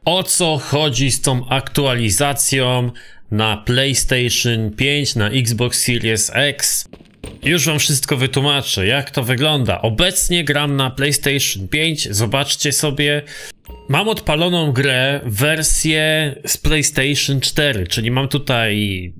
O co chodzi z tą aktualizacją na PlayStation 5, na Xbox Series X? Już wam wszystko wytłumaczę, jak to wygląda. Obecnie gram na PlayStation 5, zobaczcie sobie. Mam odpaloną grę, wersję z PlayStation 4, czyli mam tutaj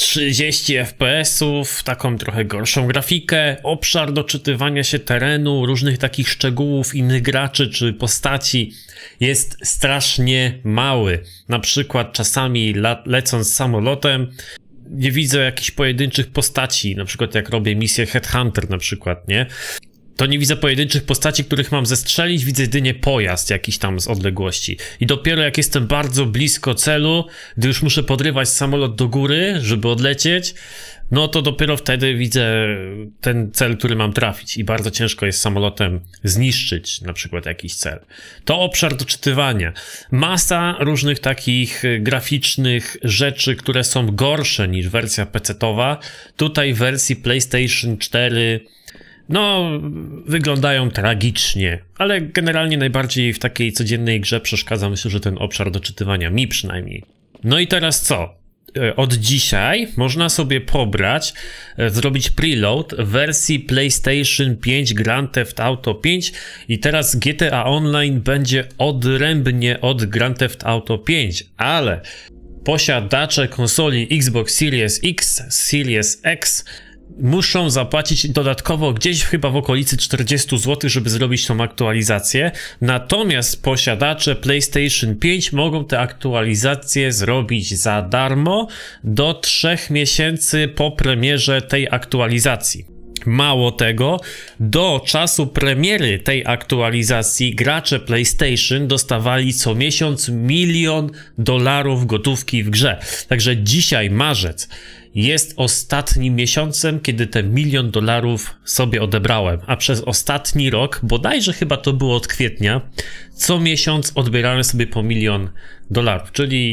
30 FPS-ów, taką trochę gorszą grafikę, obszar doczytywania się terenu, różnych takich szczegółów innych graczy czy postaci jest strasznie mały. Na przykład czasami lecąc samolotem nie widzę jakichś pojedynczych postaci, na przykład jak robię misję Headhunter na przykład, nie? To nie widzę pojedynczych postaci, których mam zestrzelić, widzę jedynie pojazd jakiś tam z odległości. I dopiero jak jestem bardzo blisko celu, gdy już muszę podrywać samolot do góry, żeby odlecieć, no to dopiero wtedy widzę ten cel, który mam trafić. I bardzo ciężko jest samolotem zniszczyć na przykład jakiś cel. To obszar doczytywania. Masa różnych takich graficznych rzeczy, które są gorsze niż wersja PC-towa. Tutaj w wersji PlayStation 4... no, wyglądają tragicznie, ale generalnie najbardziej w takiej codziennej grze przeszkadza, myślę, że ten obszar doczytywania, mi przynajmniej. No i teraz co? Od dzisiaj można sobie pobrać, zrobić preload w wersji PlayStation 5 Grand Theft Auto 5 i teraz GTA Online będzie odrębnie od Grand Theft Auto 5, ale posiadacze konsoli Xbox Series X, Series X muszą zapłacić dodatkowo gdzieś chyba w okolicy 40 zł, żeby zrobić tą aktualizację. Natomiast posiadacze PlayStation 5 mogą te aktualizacje zrobić za darmo do 3 miesięcy po premierze tej aktualizacji. Mało tego, do czasu premiery tej aktualizacji gracze PlayStation dostawali co miesiąc $1 milion gotówki w grze. Także dzisiaj, marzec, jest ostatnim miesiącem, kiedy te $1 milion sobie odebrałem, a przez ostatni rok, bodajże chyba to było od kwietnia, co miesiąc odbierałem sobie po $1 milion, czyli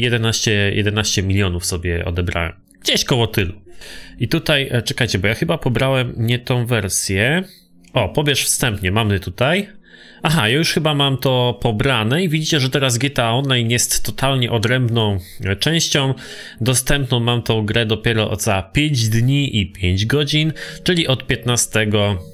11 milionów sobie odebrałem. Gdzieś koło tylu. I tutaj, czekajcie, bo ja chyba pobrałem nie tą wersję. O, pobierz wstępnie, mamy tutaj. Aha, ja już chyba mam to pobrane i widzicie, że teraz GTA Online jest totalnie odrębną częścią. Dostępną mam tą grę dopiero za 5 dni i 5 godzin, czyli od 15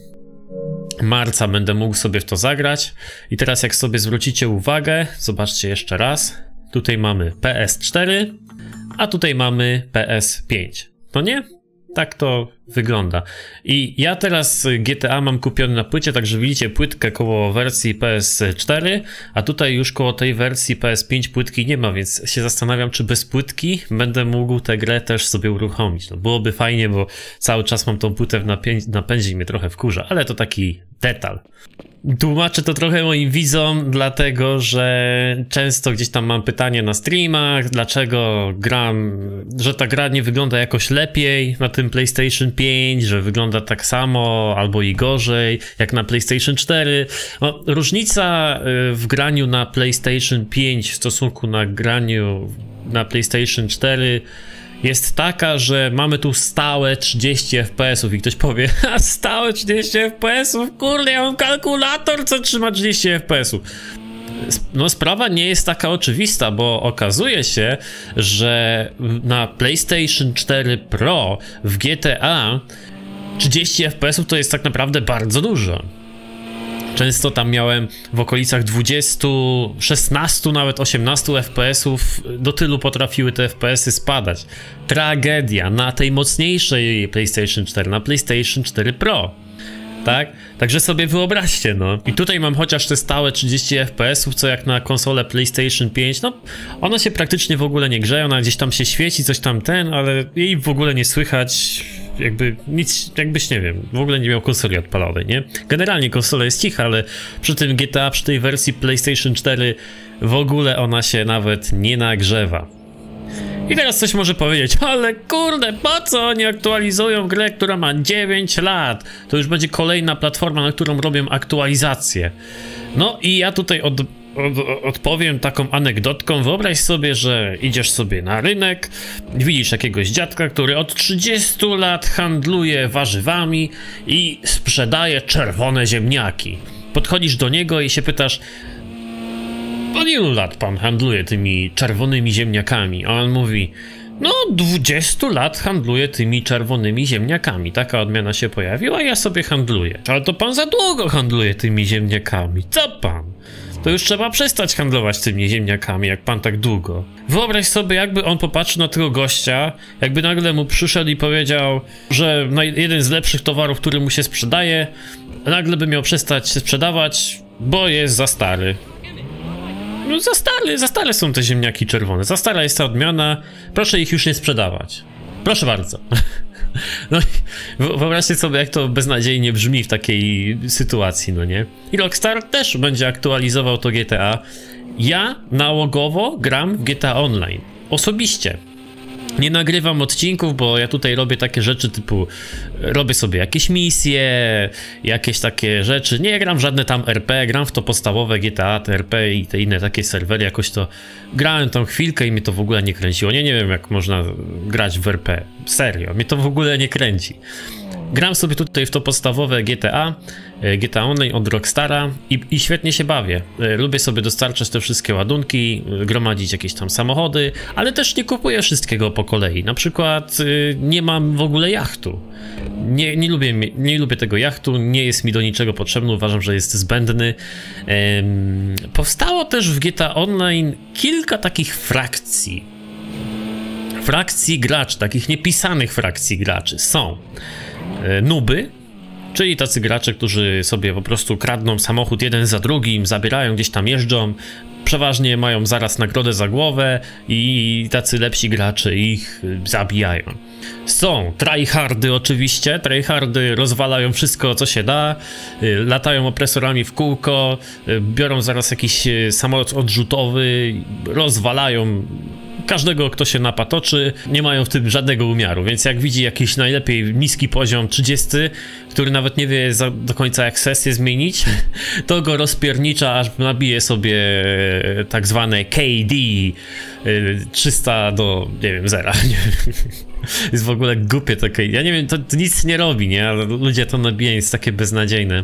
marca będę mógł sobie w to zagrać. I teraz jak sobie zwrócicie uwagę, zobaczcie jeszcze raz. Tutaj mamy PS4, a tutaj mamy PS5. No nie? Tak to wygląda. I ja teraz GTA mam kupiony na płycie, także widzicie płytkę koło wersji PS4, a tutaj już koło tej wersji PS5 płytki nie ma, więc się zastanawiam, czy bez płytki będę mógł tę grę też sobie uruchomić. No byłoby fajnie, bo cały czas mam tą płytę w napędzie i mnie trochę wkurza, ale to taki detal. Tłumaczę to trochę moim widzom, dlatego że często gdzieś tam mam pytanie na streamach, dlaczego gram, że ta gra nie wygląda jakoś lepiej na tym PlayStation 5, że wygląda tak samo albo i gorzej jak na PlayStation 4. No, różnica w graniu na PlayStation 5 w stosunku na graniu na PlayStation 4 jest taka, że mamy tu stałe 30 FPS-ów i ktoś powie, a stałe 30 FPS-ów? Kurde, ja mam kalkulator, co trzyma 30 FPS-ów. No sprawa nie jest taka oczywista, bo okazuje się, że na PlayStation 4 Pro w GTA 30 FPS-ów to jest tak naprawdę bardzo dużo. Często tam miałem w okolicach 20, 16, nawet 18 FPS-ów. Do tylu potrafiły te FPS-y spadać. Tragedia na tej mocniejszej PlayStation 4, na PlayStation 4 Pro. Tak? Także sobie wyobraźcie, no. I tutaj mam chociaż te stałe 30 FPS-ów, co jak na konsolę PlayStation 5, no one się praktycznie w ogóle nie grzeją, ona gdzieś tam się świeci, coś tam ale jej w ogóle nie słychać, jakby nic, jakbyś, nie wiem, w ogóle nie miał konsoli odpalonej, nie? Generalnie konsola jest cicha, ale przy tym GTA, przy tej wersji PlayStation 4 w ogóle ona się nawet nie nagrzewa. I teraz coś może powiedzieć, ale kurde, po co oni aktualizują grę, która ma 9 lat? To już będzie kolejna platforma, na którą robią aktualizację. No i ja tutaj odpowiem taką anegdotką. Wyobraź sobie, że idziesz sobie na rynek, widzisz jakiegoś dziadka, który od 30 lat handluje warzywami i sprzedaje czerwone ziemniaki. Podchodzisz do niego i się pytasz: od ilu lat pan handluje tymi czerwonymi ziemniakami? A on mówi, no 20 lat handluję tymi czerwonymi ziemniakami. Taka odmiana się pojawiła, ja sobie handluję. Ale to pan za długo handluje tymi ziemniakami. Co pan? To już trzeba przestać handlować tymi ziemniakami, jak pan tak długo. Wyobraź sobie, jakby on popatrzył na tego gościa, jakby nagle mu przyszedł i powiedział, że jeden z lepszych towarów, który mu się sprzedaje, nagle by miał przestać się sprzedawać, bo jest za stary. No za stare są te ziemniaki czerwone, za stara jest ta odmiana, proszę ich już nie sprzedawać. Proszę bardzo. No wyobraźcie sobie, jak to beznadziejnie brzmi w takiej sytuacji, no nie? I Rockstar też będzie aktualizował to GTA. Ja nałogowo gram w GTA Online. Osobiście. Nie nagrywam odcinków, bo ja tutaj robię takie rzeczy typu robię sobie jakieś misje, jakieś takie rzeczy. Nie gram w żadne tam RP, gram w to podstawowe GTA, te RP i te inne takie serwery. Jakoś to grałem tam chwilkę i mnie to w ogóle nie kręciło. Nie wiem, jak można grać w RP. Serio, mnie to w ogóle nie kręci. Gram sobie tutaj w to podstawowe GTA Online od Rockstara i świetnie się bawię. Lubię sobie dostarczać te wszystkie ładunki, gromadzić jakieś tam samochody, ale też nie kupuję wszystkiego po kolei. Na przykład nie mam w ogóle jachtu. Nie lubię tego jachtu, nie jest mi do niczego potrzebny, uważam, że jest zbędny. Powstało też w GTA Online kilka takich frakcji graczy, takich niepisanych frakcji graczy. Są nuby, czyli tacy gracze, którzy sobie po prostu kradną samochód jeden za drugim, zabierają, gdzieś tam jeżdżą, przeważnie mają zaraz nagrodę za głowę i tacy lepsi gracze ich zabijają. Są tryhardy oczywiście, tryhardy rozwalają wszystko, co się da, latają opresorami w kółko, biorą zaraz jakiś samolot odrzutowy, rozwalają każdego, kto się napatoczy, nie mają w tym żadnego umiaru, więc jak widzi jakiś najlepiej niski poziom 30, który nawet nie wie do końca jak sesję zmienić, to go rozpiernicza, aż nabije sobie tak zwane KD 300 do, nie wiem, zera. Jest w ogóle głupie takie, ja nie wiem, to nic nie robi, nie? Ale ludzie to nabijają, jest takie beznadziejne.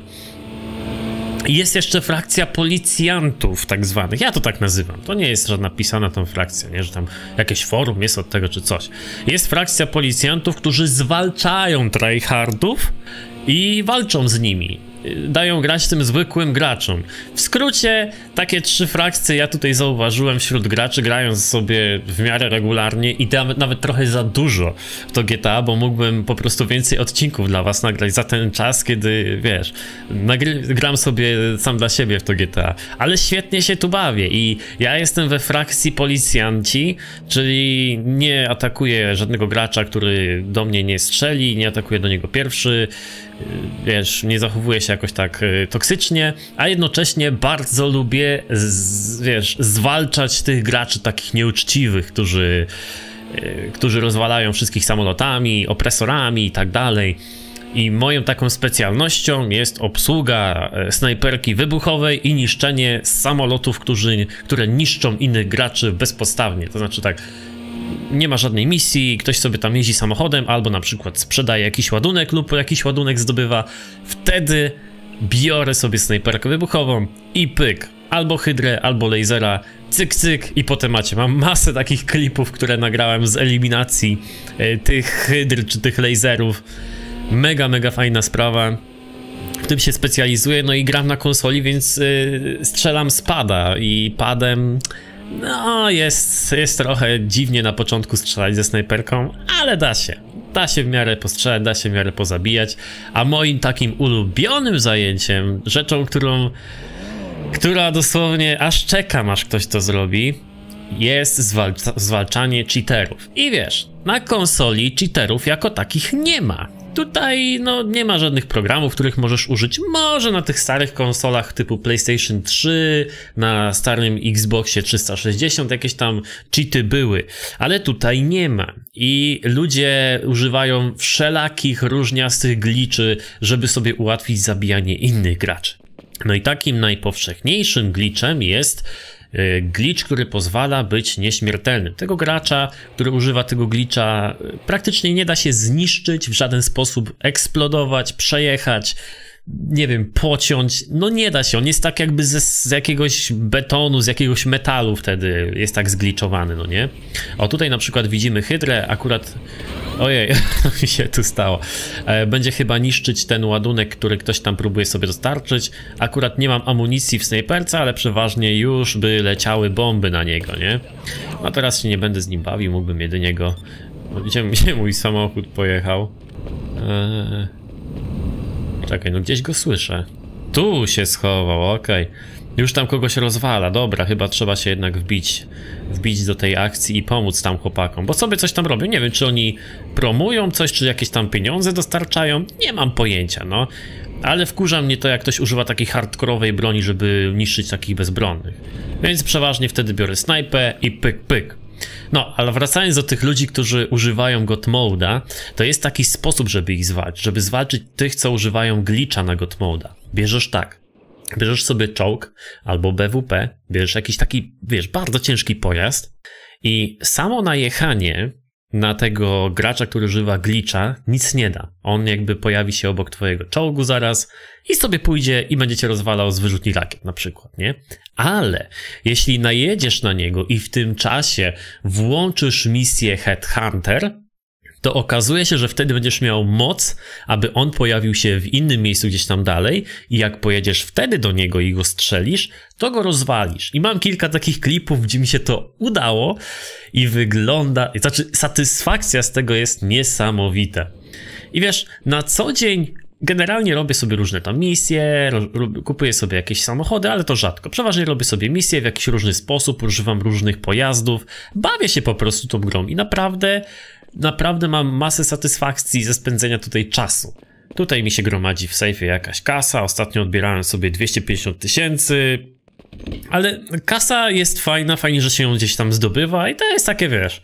Jest jeszcze frakcja policjantów tak zwanych, ja to tak nazywam, to nie jest żadna pisana tam frakcja, nie, że tam jakieś forum jest od tego czy coś. Jest frakcja policjantów, którzy zwalczają tryhardów i walczą z nimi. Dają grać tym zwykłym graczom. W skrócie, takie 3 frakcje ja tutaj zauważyłem wśród graczy, grając sobie w miarę regularnie i nawet trochę za dużo w to GTA, bo mógłbym po prostu więcej odcinków dla was nagrać za ten czas, kiedy, wiesz, gram sobie sam dla siebie w to GTA. Ale świetnie się tu bawię i ja jestem we frakcji policjanci, czyli nie atakuję żadnego gracza, który do mnie nie strzeli, nie atakuję do niego pierwszy, wiesz, nie zachowuję się jakoś tak toksycznie, a jednocześnie bardzo lubię, zwalczać tych graczy takich nieuczciwych, którzy rozwalają wszystkich samolotami, opresorami i tak dalej. I moją taką specjalnością jest obsługa snajperki wybuchowej i niszczenie samolotów, które niszczą innych graczy bezpodstawnie. To znaczy tak, nie ma żadnej misji, ktoś sobie tam jeździ samochodem, albo na przykład sprzedaje jakiś ładunek lub jakiś ładunek zdobywa, wtedy biorę sobie snajperkę wybuchową i pyk, albo hydrę, albo lasera, cyk cyk i po temacie. Mam masę takich klipów, które nagrałem z eliminacji tych hydr czy tych laserów. Mega fajna sprawa. W tym się specjalizuję, no i gram na konsoli, więc strzelam z pada i padem no jest trochę dziwnie na początku strzelać ze snajperką, ale da się w miarę postrzelać, da się w miarę pozabijać, a moim takim ulubionym zajęciem, rzeczą, która dosłownie aż czekam, aż ktoś to zrobi, jest zwalczanie cheaterów. I wiesz, na konsoli cheaterów jako takich nie ma. Tutaj no nie ma żadnych programów, których możesz użyć. Może na tych starych konsolach typu PlayStation 3, na starym Xboxie 360 jakieś tam cheaty były, ale tutaj nie ma. I ludzie używają wszelakich różniastych glitchy, żeby sobie ułatwić zabijanie innych graczy. No i takim najpowszechniejszym glitchem jest glitch, który pozwala być nieśmiertelnym. Tego gracza, który używa tego glitcha, praktycznie nie da się zniszczyć, w żaden sposób eksplodować, przejechać. nie wiem, pociąć. No nie da się, on jest tak jakby z jakiegoś betonu, z jakiegoś metalu wtedy jest tak zgliczowany, no nie? O, tutaj na przykład widzimy hydrę, akurat... Ojej, co mi się tu stało. Będzie chyba niszczyć ten ładunek, który ktoś tam próbuje sobie dostarczyć. Akurat nie mam amunicji w snajperce, ale przeważnie już by leciały bomby na niego, nie? A teraz się nie będę z nim bawił, mógłbym jedynie go... Gdzie mój samochód pojechał? Czekaj, no gdzieś go słyszę. Tu się schował, okej. Już tam kogoś rozwala, dobra, chyba trzeba się jednak wbić do tej akcji i pomóc tam chłopakom, bo sobie coś tam robią, nie wiem, czy oni promują coś, czy jakieś tam pieniądze dostarczają, nie mam pojęcia, no. Ale wkurza mnie to, jak ktoś używa takiej hardkorowej broni, żeby niszczyć takich bezbronnych. Więc przeważnie wtedy biorę snajpę i pyk, pyk. No, ale wracając do tych ludzi, którzy używają God Mode'a, to jest taki sposób, żeby ich zwalczyć, żeby zwalczyć tych, co używają glitcha na God Mode'a. Bierzesz tak. Bierzesz sobie czołg albo BWP, bierzesz jakiś taki, wiesz, bardzo ciężki pojazd i samo najechanie na tego gracza, który używa glitcha, nic nie da. On jakby pojawi się obok twojego czołgu zaraz i sobie pójdzie i będzie cię rozwalał z wyrzutni rakiet na przykład, nie? Ale jeśli najedziesz na niego i w tym czasie włączysz misję Headhunter, to okazuje się, że wtedy będziesz miał moc, aby on pojawił się w innym miejscu gdzieś tam dalej i jak pojedziesz wtedy do niego i go strzelisz, to go rozwalisz. I mam kilka takich klipów, gdzie mi się to udało i wygląda... Znaczy, satysfakcja z tego jest niesamowita. I wiesz, na co dzień generalnie robię sobie różne tam misje, kupuję sobie jakieś samochody, ale to rzadko. Przeważnie robię sobie misje w jakiś różny sposób, używam różnych pojazdów, bawię się po prostu tą grą i naprawdę mam masę satysfakcji ze spędzenia tutaj czasu. Tutaj mi się gromadzi w sejfie jakaś kasa, ostatnio odbierałem sobie 250 000, ale kasa jest fajna, fajnie, że się ją gdzieś tam zdobywa i to jest takie, wiesz,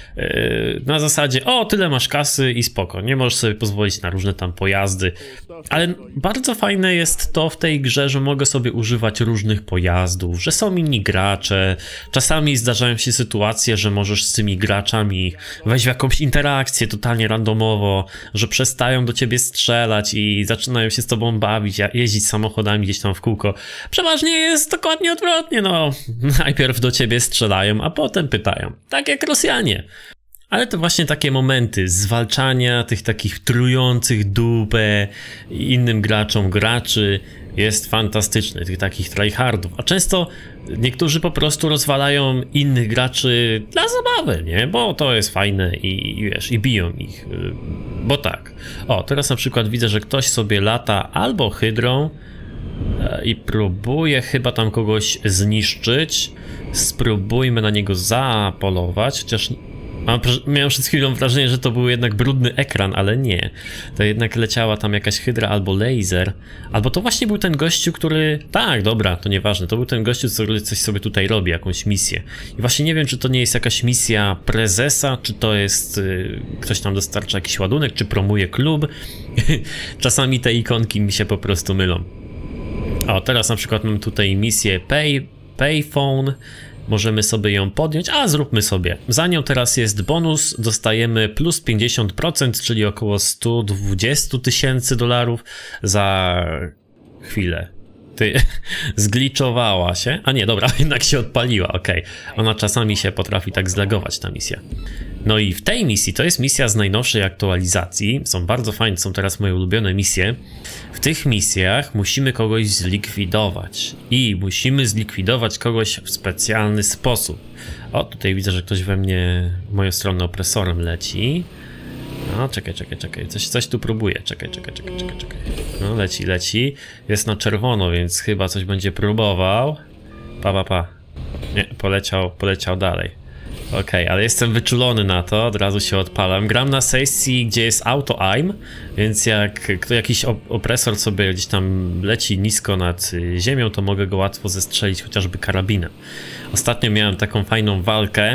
na zasadzie, o, tyle masz kasy i spoko, nie możesz sobie pozwolić na różne tam pojazdy, ale bardzo fajne jest to w tej grze, że mogę sobie używać różnych pojazdów, że są inni gracze, czasami zdarzają się sytuacje, że możesz z tymi graczami wejść w jakąś interakcję totalnie randomowo, że przestają do ciebie strzelać i zaczynają się z tobą bawić, jeździć samochodami gdzieś tam w kółko. Przeważnie jest dokładnie odwrotnie, no, najpierw do ciebie strzelają, a potem pytają, tak jak Rosjanie. Ale to właśnie takie momenty zwalczania tych takich trujących dupę innym graczy jest fantastyczny, tych takich tryhardów. A często niektórzy po prostu rozwalają innych graczy dla zabawy, nie? Bo to jest fajne i wiesz, i biją ich, bo tak. O, teraz na przykład widzę, że ktoś sobie lata albo hydrą i próbuje chyba tam kogoś zniszczyć. Spróbujmy na niego zapolować, chociaż miałem przed chwilą wrażenie, że to był jednak brudny ekran, ale nie. To jednak leciała tam jakaś hydra albo laser. Albo to właśnie był ten gościu, który... Tak, dobra, to nieważne. To był ten gościu, który coś sobie tutaj robi, jakąś misję. I właśnie nie wiem, czy to nie jest jakaś misja prezesa, czy to jest... ktoś tam dostarcza jakiś ładunek, czy promuje klub. Czasami te ikonki mi się po prostu mylą. O, teraz na przykład mam tutaj misję Payphone. Możemy sobie ją podjąć, a zróbmy sobie. Za nią teraz jest bonus, dostajemy plus 50%, czyli około 120 000 dolarów za chwilę. Ty, zgliczowała się. A nie, dobra, jednak się odpaliła, okej. Ona czasami się potrafi tak zlagować, ta misja. No i w tej misji, to jest misja z najnowszej aktualizacji, są bardzo fajne, są teraz moje ulubione misje. W tych misjach musimy kogoś zlikwidować i musimy zlikwidować kogoś w specjalny sposób. O, tutaj widzę, że ktoś we mnie, w moją stronę opresorem leci. No, czekaj, coś tu próbuje, czekaj. No, leci, jest na czerwono, więc chyba coś będzie próbował. Pa. Nie, poleciał dalej. Okej, ale jestem wyczulony na to, od razu się odpalam. Gram na sesji, gdzie jest auto-aim, więc jak jakiś opresor sobie gdzieś tam leci nisko nad ziemią, to mogę go łatwo zestrzelić chociażby karabinem. Ostatnio miałem taką fajną walkę,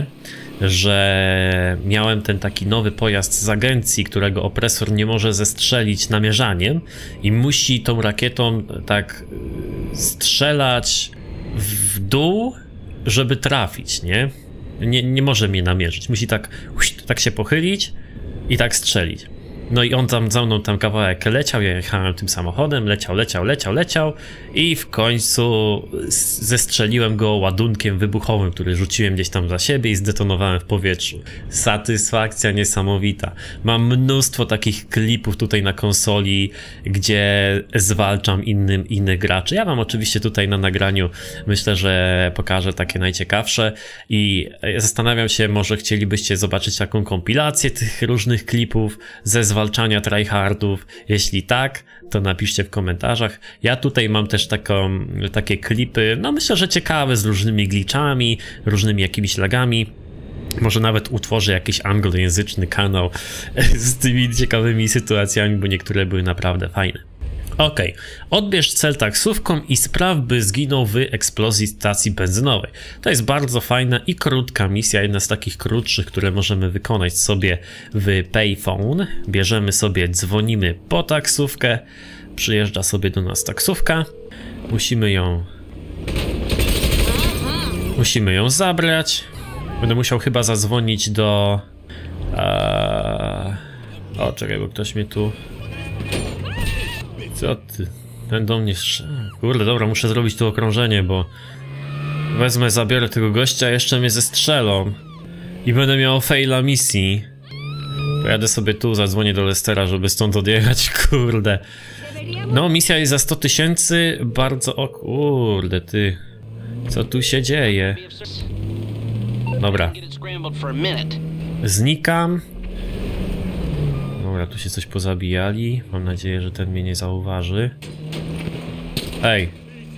że miałem ten taki nowy pojazd z agencji, którego opresor nie może zestrzelić namierzaniem i musi tą rakietą tak strzelać w dół, żeby trafić, nie? Nie może mnie namierzyć, musi tak się pochylić i tak strzelić. No i on tam za mną tam kawałek leciał, ja jechałem tym samochodem, leciał i w końcu zestrzeliłem go ładunkiem wybuchowym, który rzuciłem gdzieś tam za siebie i zdetonowałem w powietrzu. Satysfakcja niesamowita. Mam mnóstwo takich klipów tutaj na konsoli, gdzie zwalczam innych graczy. Ja wam oczywiście tutaj na nagraniu myślę, że pokażę takie najciekawsze i zastanawiam się, może chcielibyście zobaczyć taką kompilację tych różnych klipów ze zwalczania tryhardów. Jeśli tak, to napiszcie w komentarzach. Ja tutaj mam też takie klipy, no myślę, że ciekawe, z różnymi glitchami, różnymi jakimiś lagami. Może nawet utworzę jakiś anglojęzyczny kanał z tymi ciekawymi sytuacjami, bo niektóre były naprawdę fajne. Ok, odbierz cel taksówką i spraw, by zginął w eksplozji stacji benzynowej. To jest bardzo fajna i krótka misja, jedna z takich krótszych, które możemy wykonać sobie w Payphone. Bierzemy sobie, dzwonimy po taksówkę, przyjeżdża sobie do nas taksówka, musimy ją zabrać. Będę musiał chyba zadzwonić do... O, czekaj, bo ktoś mnie tu... Co ty? Ten do mnie Kurde, dobra, muszę zrobić tu okrążenie, bo... zabiorę tego gościa, jeszcze mnie zestrzelą. I będę miał faila misji. Pojadę sobie tu, zadzwonię do Lestera, żeby stąd odjechać, kurde. No, misja jest za 100 000, bardzo... O kurde, ty... Co tu się dzieje? Dobra. Znikam. Dobra, tu się coś pozabijali. Mam nadzieję, że ten mnie nie zauważy. Ej!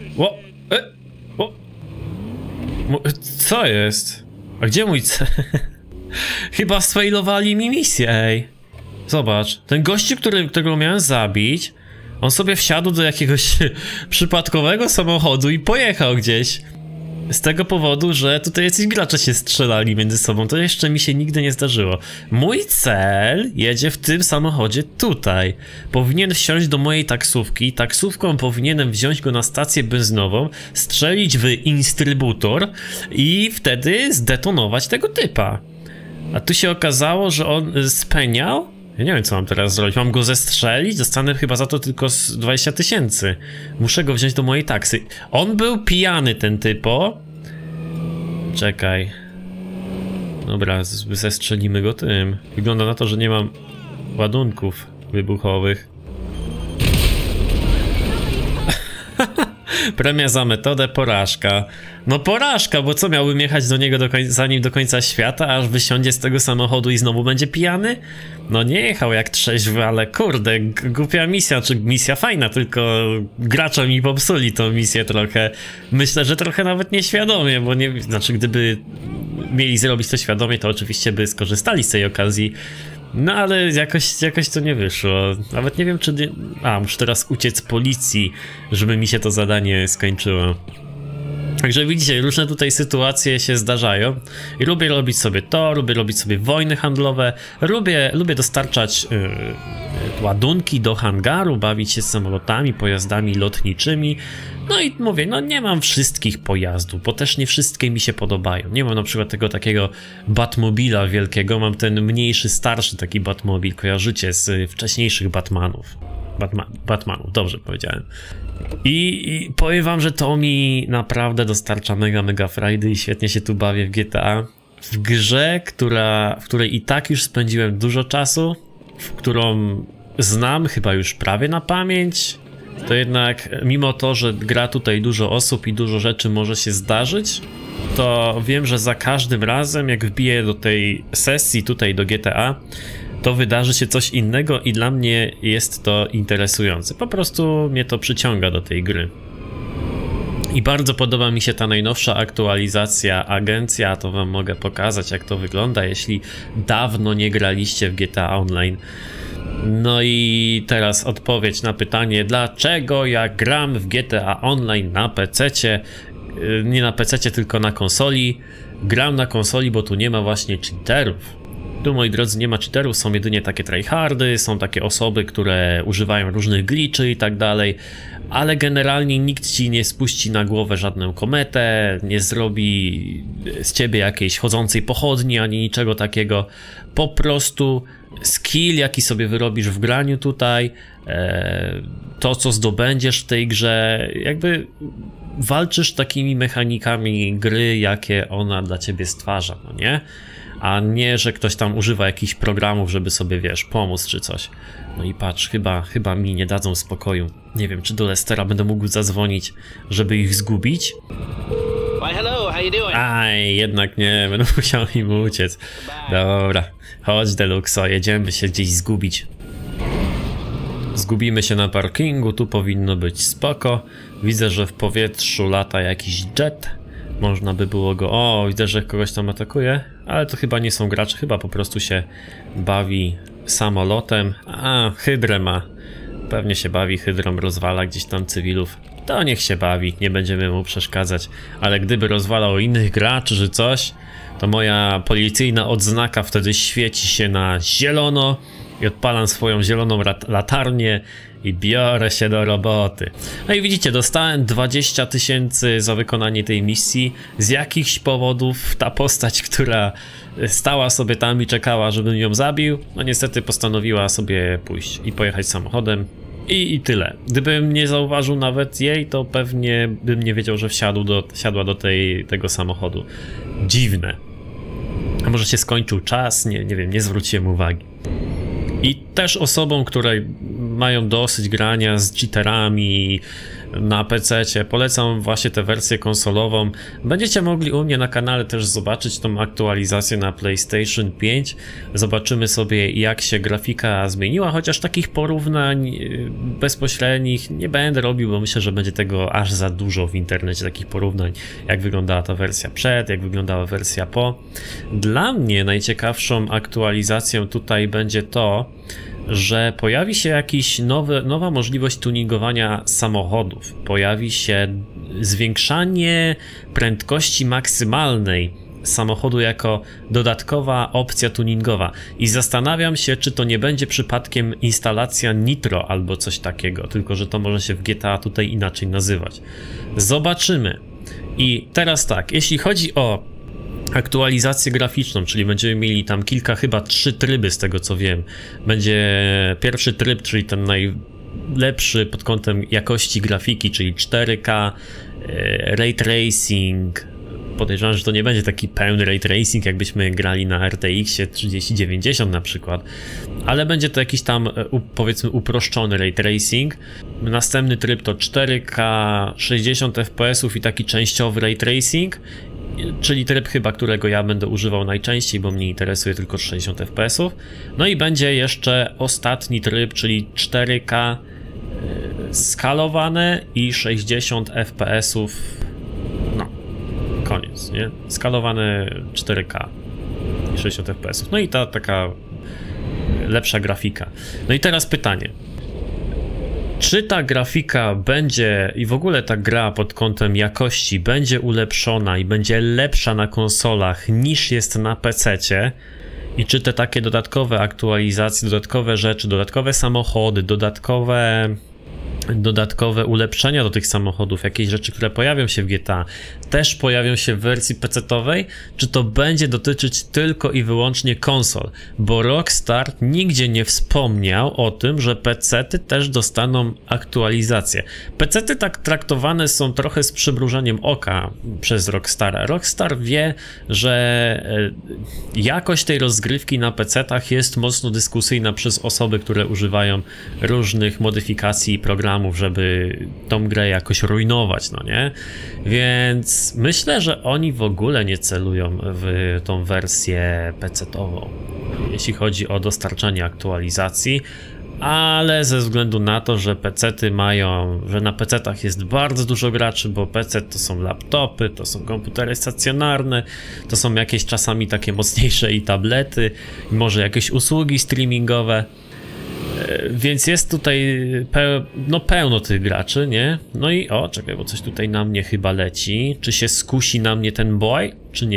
Co jest? A gdzie mój cel? Chyba sfailowali mi misję, ej. Zobacz, ten gościu, którego miałem zabić, on sobie wsiadł do jakiegoś przypadkowego samochodu i pojechał gdzieś. Z tego powodu, że tutaj jacyś gracze się strzelali między sobą. To jeszcze mi się nigdy nie zdarzyło. Mój cel jedzie w tym samochodzie tutaj. Powinien wsiąść do mojej taksówki. Taksówką powinienem wziąć go na stację benzynową, strzelić w instrybutor i wtedy zdetonować tego typa. A tu się okazało, że on speniał. Ja nie wiem, co mam teraz zrobić. Mam go zestrzelić? Dostanę chyba za to tylko 20 000. Muszę go wziąć do mojej taksy. On był pijany, ten typo. Czekaj. Dobra, zestrzelimy go tym. Wygląda na to, że nie mam ładunków wybuchowych. Premia za metodę, porażka. No porażka, bo co, miałbym jechać do niego za nim do końca świata, aż wysiądzie z tego samochodu i znowu będzie pijany? No nie jechał jak trzeźwy, ale kurde, głupia misja, czy misja fajna, tylko gracze mi popsuli tą misję trochę. Myślę, że trochę nawet nieświadomie, bo nie, znaczy gdyby mieli zrobić to świadomie, to oczywiście by skorzystali z tej okazji. No ale jakoś to nie wyszło. Nawet nie wiem, czy... muszę teraz uciec policji, żeby mi się to zadanie skończyło. Także widzicie, różne tutaj sytuacje się zdarzają i lubię robić sobie to, lubię robić sobie wojny handlowe, lubię dostarczać ładunki do hangaru, bawić się z samolotami, pojazdami lotniczymi. No i mówię, no nie mam wszystkich pojazdów, bo też nie wszystkie mi się podobają. Nie mam na przykład tego takiego Batmobila wielkiego, mam ten mniejszy, starszy taki Batmobil, kojarzycie z wcześniejszych Batmanów. Batmanów, dobrze powiedziałem. I powiem wam, że to mi naprawdę dostarcza mega frajdy i świetnie się tu bawię w GTA. W grze, w której i tak już spędziłem dużo czasu, w którą znam chyba już prawie na pamięć, to jednak mimo to, że gra tutaj dużo osób i dużo rzeczy może się zdarzyć, to wiem, że za każdym razem jak wbiję do tej sesji tutaj do GTA, to wydarzy się coś innego i dla mnie jest to interesujące. Po prostu mnie to przyciąga do tej gry. I bardzo podoba mi się ta najnowsza aktualizacja Agencja, to wam mogę pokazać, jak to wygląda, jeśli dawno nie graliście w GTA Online. No i teraz odpowiedź na pytanie, dlaczego ja gram w GTA Online na PC-cie, nie na PC-cie, tylko na konsoli. Gram na konsoli, bo tu nie ma właśnie cheaterów. Tu, moi drodzy, nie ma cheaterów, są jedynie takie tryhardy, są takie osoby, które używają różnych glitchy i tak dalej, ale generalnie nikt ci nie spuści na głowę żadną kometę, nie zrobi z ciebie jakiejś chodzącej pochodni, ani niczego takiego. Po prostu skill, jaki sobie wyrobisz w graniu tutaj, to co zdobędziesz w tej grze, jakby walczysz takimi mechanikami gry, jakie ona dla ciebie stwarza, no nie? A nie, że ktoś tam używa jakichś programów, żeby sobie, wiesz, pomóc czy coś. No i patrz, chyba mi nie dadzą spokoju. Nie wiem, czy do Lestera będę mógł zadzwonić, żeby ich zgubić. Why, hello, how you doing? Aj, jednak nie, będę musiał im uciec. Dobra, chodź Deluxo, jedziemy się gdzieś zgubić. Zgubimy się na parkingu, tu powinno być spoko. Widzę, że w powietrzu lata jakiś jet. Można by było go... O, widzę, że kogoś tam atakuje, ale to chyba nie są gracze, chyba po prostu się bawi samolotem. A, hydrę ma. Pewnie się bawi hydrą, rozwala gdzieś tam cywilów. To niech się bawi, nie będziemy mu przeszkadzać. Ale gdyby rozwalał innych graczy czy coś, to moja policyjna odznaka wtedy świeci się na zielono i odpalam swoją zieloną latarnię i biorę się do roboty. No i widzicie, dostałem 20 000 za wykonanie tej misji. Z jakichś powodów ta postać, która stała sobie tam i czekała, żebym ją zabił, no niestety postanowiła sobie pójść i pojechać samochodem. I tyle. Gdybym nie zauważył nawet jej, to pewnie bym nie wiedział, że wsiadła do tego samochodu. Dziwne. A może się skończył czas? Nie wiem, nie zwróciłem uwagi. I też osobom, które mają dosyć grania z cheaterami na PC-cie, polecam właśnie tę wersję konsolową. Będziecie mogli u mnie na kanale też zobaczyć tą aktualizację na PlayStation 5. Zobaczymy sobie, jak się grafika zmieniła, chociaż takich porównań bezpośrednich nie będę robił, bo myślę, że będzie tego aż za dużo w internecie, takich porównań, jak wyglądała ta wersja przed, jak wyglądała wersja po. Dla mnie najciekawszą aktualizacją tutaj będzie to, że pojawi się jakiś nowa możliwość tuningowania samochodów. Pojawi się zwiększanie prędkości maksymalnej samochodu jako dodatkowa opcja tuningowa. I zastanawiam się, czy to nie będzie przypadkiem instalacja Nitro albo coś takiego, tylko że to może się w GTA tutaj inaczej nazywać. Zobaczymy. I teraz tak, jeśli chodzi o aktualizację graficzną, czyli będziemy mieli tam chyba 3 tryby z tego co wiem. Będzie pierwszy tryb, czyli ten najlepszy pod kątem jakości grafiki, czyli 4K, Ray Tracing. Podejrzewam, że to nie będzie taki pełny Ray Tracing, jakbyśmy grali na RTX-ie 3090 na przykład, ale będzie to jakiś tam, powiedzmy, uproszczony Ray Tracing. Następny tryb to 4K, 60 fps i taki częściowy Ray Tracing, czyli tryb chyba, którego ja będę używał najczęściej, bo mnie interesuje tylko 60 fps. No i będzie jeszcze ostatni tryb, czyli 4K skalowane i 60 fps. No, koniec, nie? Skalowane 4K i 60 fps. No i ta taka lepsza grafika. No i teraz pytanie. Czy ta grafika będzie i w ogóle ta gra pod kątem jakości będzie ulepszona i będzie lepsza na konsolach niż jest na PC-cie? I czy te takie dodatkowe aktualizacje, dodatkowe rzeczy, dodatkowe samochody, dodatkowe ulepszenia do tych samochodów, jakieś rzeczy, które pojawią się w GTA, też pojawią się w wersji PC-towej, czy to będzie dotyczyć tylko i wyłącznie konsol? Bo Rockstar nigdzie nie wspomniał o tym, że PC-ty też dostaną aktualizację. PC-ty tak traktowane są trochę z przymrużeniem oka przez Rockstara. Rockstar wie, że jakość tej rozgrywki na PC-tach jest mocno dyskusyjna przez osoby, które używają różnych modyfikacji i programów, żeby tą grę jakoś rujnować, no nie? Więc myślę, że oni w ogóle nie celują w tą wersję PC-tową, jeśli chodzi o dostarczanie aktualizacji, ale ze względu na to, że PC-ty mają, że na PC-tach jest bardzo dużo graczy, bo PC to są laptopy, to są komputery stacjonarne, to są jakieś czasami takie mocniejsze i tablety, i może jakieś usługi streamingowe. Więc jest tutaj pełno tych graczy, nie? No i czekaj, bo coś tutaj na mnie chyba leci. Czy się skusi na mnie ten boy, czy nie?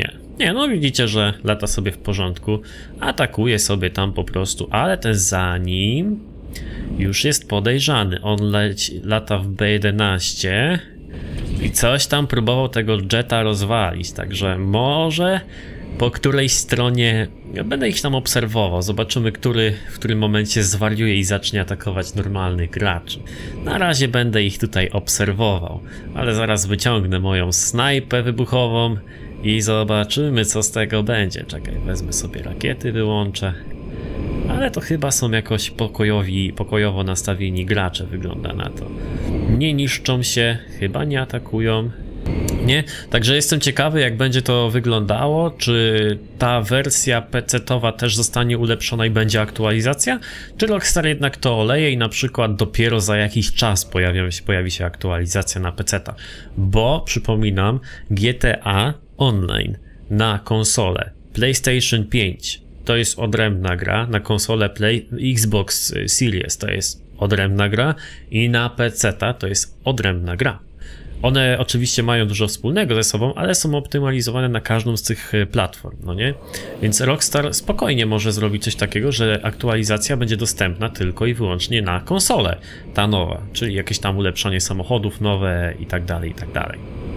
Nie, no widzicie, że lata sobie w porządku, atakuje sobie tam po prostu, ale ten za nim już jest podejrzany. On lata w B11 i coś tam próbował tego jeta rozwalić, także może po której stronie, ja będę ich tam obserwował, zobaczymy, w którym momencie zwariuje i zacznie atakować normalnych graczy. Na razie będę ich tutaj obserwował, ale zaraz wyciągnę moją snajpę wybuchową i zobaczymy, co z tego będzie. Czekaj, wezmę sobie rakiety, wyłączę. Ale to chyba są jakoś pokojowo nastawieni gracze, wygląda na to. Nie niszczą się, chyba nie atakują. Nie? Także jestem ciekawy, jak będzie to wyglądało, czy ta wersja PC-towa też zostanie ulepszona i będzie aktualizacja, czy Rockstar jednak to oleje i na przykład dopiero za jakiś czas pojawi się aktualizacja na PC-ta. Bo, przypominam, GTA Online na konsolę PlayStation 5 to jest odrębna gra, na konsolę Xbox Series to jest odrębna gra i na PC-ta to jest odrębna gra. One oczywiście mają dużo wspólnego ze sobą, ale są optymalizowane na każdą z tych platform, no nie? Więc Rockstar spokojnie może zrobić coś takiego, że aktualizacja będzie dostępna tylko i wyłącznie na konsolę, ta nowa, czyli jakieś tam ulepszanie samochodów nowe i tak dalej, i tak dalej.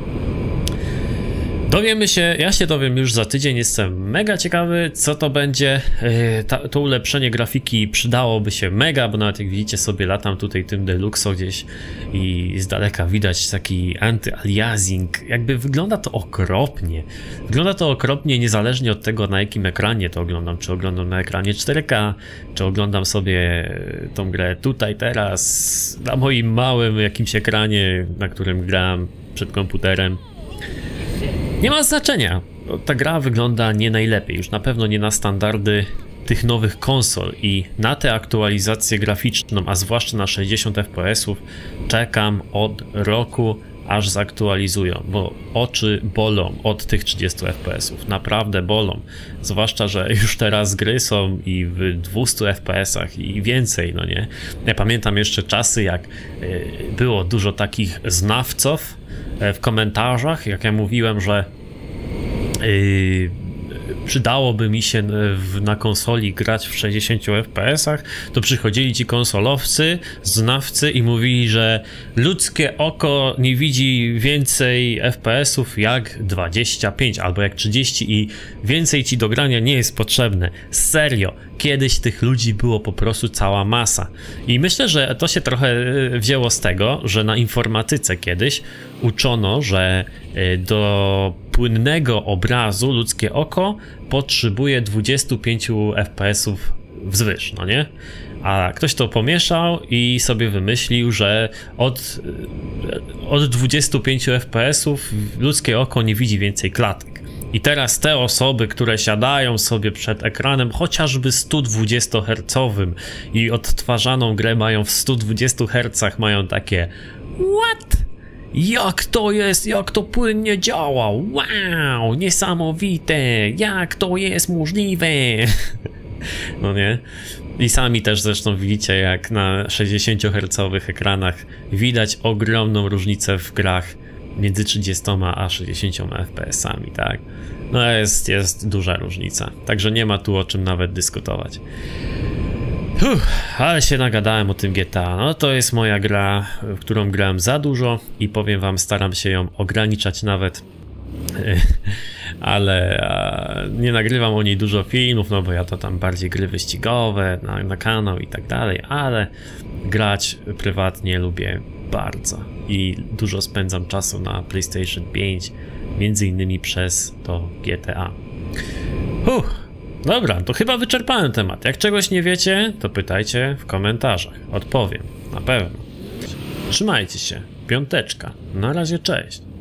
Dowiemy się, ja się dowiem już za tydzień, jestem mega ciekawy, co to będzie. To ulepszenie grafiki przydałoby się mega, bo nawet jak widzicie sobie latam tutaj tym Deluxo gdzieś i z daleka widać taki anty-aliasing. Jakby wygląda to okropnie. Wygląda to okropnie niezależnie od tego, na jakim ekranie to oglądam. Czy oglądam na ekranie 4K, czy oglądam sobie tą grę tutaj, teraz, na moim małym jakimś ekranie, na którym gram przed komputerem. Nie ma znaczenia, ta gra wygląda nie najlepiej, już na pewno nie na standardy tych nowych konsol i na tę aktualizację graficzną, a zwłaszcza na 60 fps czekam od roku, aż zaktualizują, bo oczy bolą od tych 30 fps, naprawdę bolą, zwłaszcza, że już teraz gry są i w 200 fps i więcej, no nie? Ja pamiętam jeszcze czasy, jak było dużo takich znawców w komentarzach, jak ja mówiłem, że przydałoby mi się na konsoli grać w 60 fps, to przychodzili ci konsolowcy, znawcy i mówili, że ludzkie oko nie widzi więcej FPS-ów jak 25 albo jak 30 i więcej ci do grania nie jest potrzebne. Serio, kiedyś tych ludzi było po prostu cała masa. I myślę, że to się trochę wzięło z tego, że na informatyce kiedyś uczono, że do płynnego obrazu ludzkie oko potrzebuje 25 fps wzwyż, no nie? A ktoś to pomieszał i sobie wymyślił, że od 25 fps ludzkie oko nie widzi więcej klatek. I teraz te osoby, które siadają sobie przed ekranem chociażby 120 Hz i odtwarzaną grę mają w 120 Hz, mają takie what? Jak to jest, jak to płynnie działa, wow, niesamowite, jak to jest możliwe. No nie? I sami też zresztą widzicie, jak na 60 Hz ekranach widać ogromną różnicę w grach między 30 a 60 fps-ami, tak? No jest duża różnica, także nie ma tu o czym nawet dyskutować. Ale się nagadałem o tym GTA. No to jest moja gra, w którą grałem za dużo i powiem wam, staram się ją ograniczać nawet, ale nie nagrywam o niej dużo filmów, no bo ja to tam bardziej gry wyścigowe na kanał i tak dalej, ale grać prywatnie lubię bardzo i dużo spędzam czasu na PlayStation 5, między innymi przez to GTA. Dobra, to chyba wyczerpałem temat. Jak czegoś nie wiecie, to pytajcie w komentarzach. Odpowiem, na pewno. Trzymajcie się. Piąteczka. Na razie, cześć.